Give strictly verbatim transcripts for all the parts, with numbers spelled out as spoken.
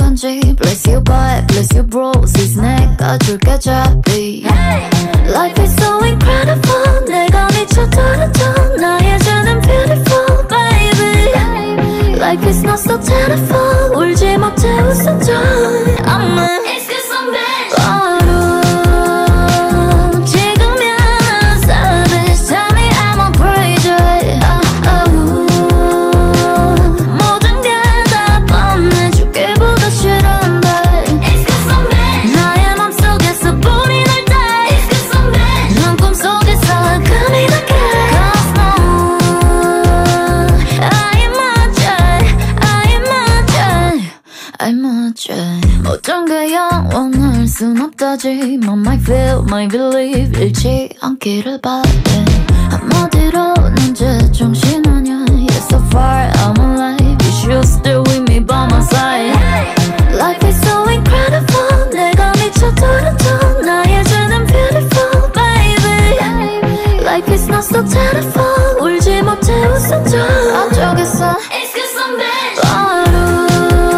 건지. Bless your butt, bless your bros. 내가 줄게 잡이. Life is so incredible. 내가 미쳐버렸던 나의 죄는 beautiful baby. Life is not so terrible. 울지 못해 웃어줘. I'm a It's cause I'm bad. 바로 지금이야 난 savage. Tell me I'm a crazy. oh, oh. 모든 게 다 뻔해주기보다 싫은데. It's cause I'm bad. 나의 맘속에서 불이 날 때. It's cause I'm bad. 넌 꿈속에서 금이 나게. Cause no I am a jet. I am a jet. I'm a jet. 모든 게 영원할 순 없다지만 my feel, my believe 잃지 않기를 바래. 한마디로 난 제정신 아냐. You're so far, I'm alive. You should stay with me by my side. Life is so incredible. 내가 미쳐버렸던 나의 죄는 beautiful baby. Life is not so terrible. 울지 못해 웃어줘. 앞쪽에서 It's cause I'm bad. 바로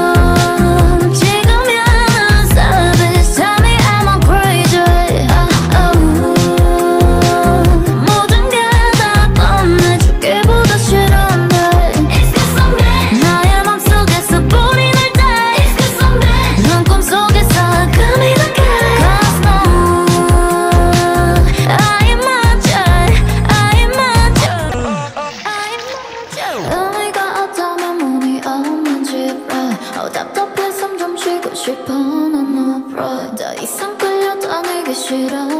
지금이야 난 savage. Tell me am I crazy. oh, oh. 모든 게 다 뻔해주기보다 싫은데. It's cause I'm bad. 나의 맘속에서 불이 날 때. It's cause I'm bad. 넌 꿈속에서 금이 나게. Cause no I am a jet. I am a jet. I am a jet. 의미가 없다면 몸이 없는 집에. 어 답답해 숨 좀 쉬고 싶어. 난 no pride. 더 이상 끌려다니기 싫어.